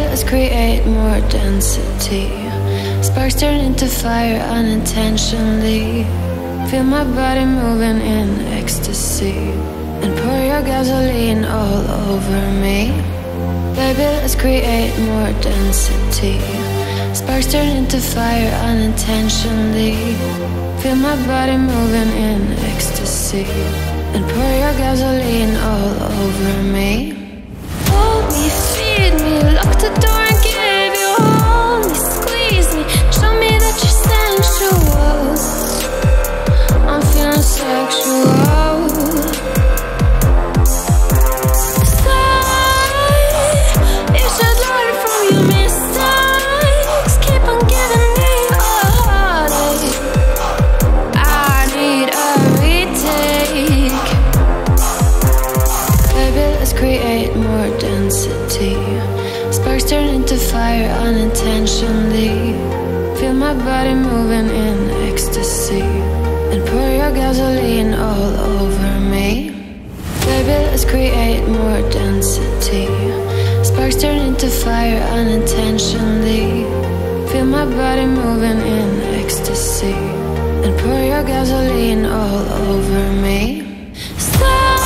let's create more density. Sparks turn into fire unintentionally. Feel my body moving in ecstasy, and pour your gasoline all over me. Baby, let's create more density. Sparks turn into fire unintentionally. Feel my body moving in ecstasy, and pour your gasoline all over me. Hold me, feed me, lock the door and give you. Hold me, squeeze me, show me that you're sensual. I'm feeling sexual. You should learn from your mistakes. Keep on giving me a heartache. I need a retake. Baby, let's create more density. Sparks turn into fire unintentionally. Feel my body moving in ecstasy, and pour your gasoline all over me. Baby, let's create more density. Sparks turn into fire unintentionally. Feel my body moving in ecstasy, and pour your gasoline all over me. Stop.